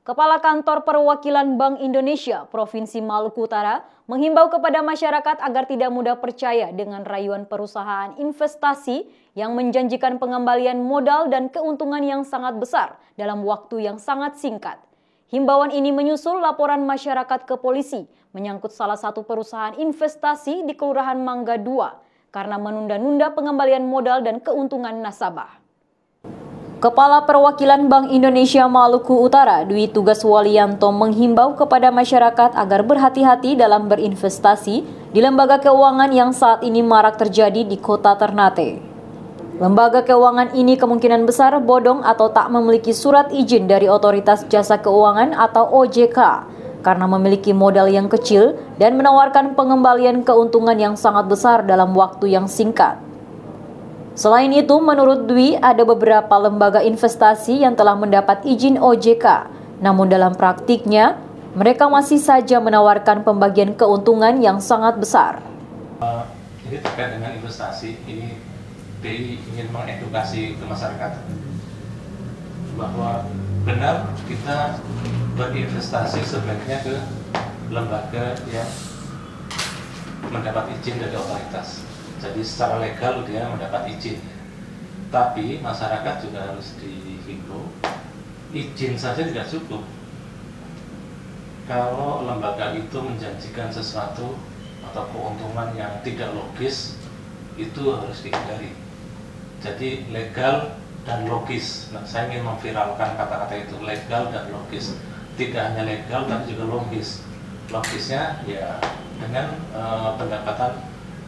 Kepala Kantor Perwakilan Bank Indonesia Provinsi Maluku Utara menghimbau kepada masyarakat agar tidak mudah percaya dengan rayuan perusahaan investasi yang menjanjikan pengembalian modal dan keuntungan yang sangat besar dalam waktu yang sangat singkat. Himbauan ini menyusul laporan masyarakat ke polisi menyangkut salah satu perusahaan investasi di Kelurahan Mangga II karena menunda-nunda pengembalian modal dan keuntungan nasabah. Kepala Perwakilan Bank Indonesia Maluku Utara, Dwi Tugas Walianto menghimbau kepada masyarakat agar berhati-hati dalam berinvestasi di lembaga keuangan yang saat ini marak terjadi di Kota Ternate. Lembaga keuangan ini kemungkinan besar bodong atau tak memiliki surat izin dari Otoritas Jasa Keuangan atau OJK karena memiliki modal yang kecil dan menawarkan pengembalian keuntungan yang sangat besar dalam waktu yang singkat. Selain itu, menurut Dwi, ada beberapa lembaga investasi yang telah mendapat izin OJK. Namun dalam praktiknya, mereka masih saja menawarkan pembagian keuntungan yang sangat besar. Ini terkait dengan investasi, ini BI ingin mengedukasi ke masyarakat bahwa benar kita berinvestasi sebaiknya ke lembaga yang mendapat izin dari otoritas. Jadi secara legal dia mendapat izin, tapi masyarakat juga harus dihimbau, izin saja tidak cukup. Kalau lembaga itu menjanjikan sesuatu atau keuntungan yang tidak logis, itu harus dihindari. Jadi legal dan logis. Nah, saya ingin memviralkan kata-kata itu, legal dan logis. Tidak hanya legal tapi juga logis. Logisnya ya dengan pendapatan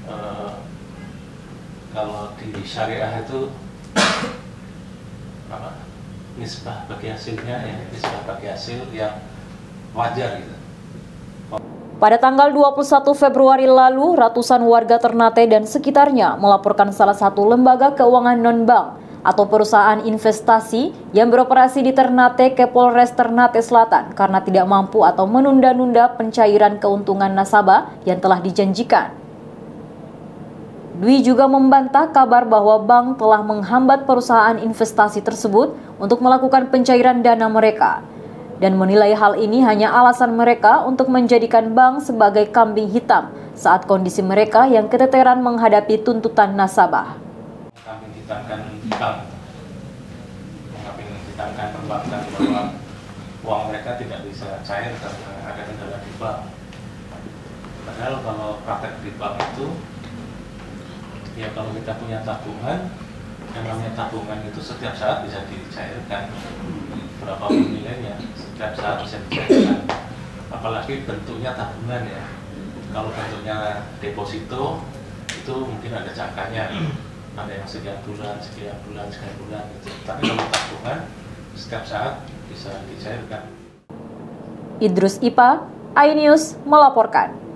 kalau di syariah itu nisbah bagi hasilnya, nisbah bagi hasil yang wajar gitu. Pada tanggal 21 Februari lalu, ratusan warga Ternate dan sekitarnya melaporkan salah satu lembaga keuangan non-bank atau perusahaan investasi yang beroperasi di Ternate ke Polres Ternate Selatan karena tidak mampu atau menunda-nunda pencairan keuntungan nasabah yang telah dijanjikan. Dwi juga membantah kabar bahwa bank telah menghambat perusahaan investasi tersebut untuk melakukan pencairan dana mereka dan menilai hal ini hanya alasan mereka untuk menjadikan bank sebagai kambing hitam saat kondisi mereka yang keteteran menghadapi tuntutan nasabah. Kambing hitamkan bank, kambing hitamkan perbankan bahwa uang mereka tidak bisa cair karena ada kendala di bank. Padahal kalau praktek di bank itu ya kalau kita punya tabungan, yang namanya tabungan itu setiap saat bisa dicairkan, berapapun nilainya, setiap saat bisa dicairkan. Apalagi bentuknya tabungan ya. Kalau bentuknya deposito, itu mungkin ada jangkanya, ada yang sekian bulan gitu. Tapi kalau tabungan, setiap saat bisa dicairkan. Idrus Ipa, iNews melaporkan.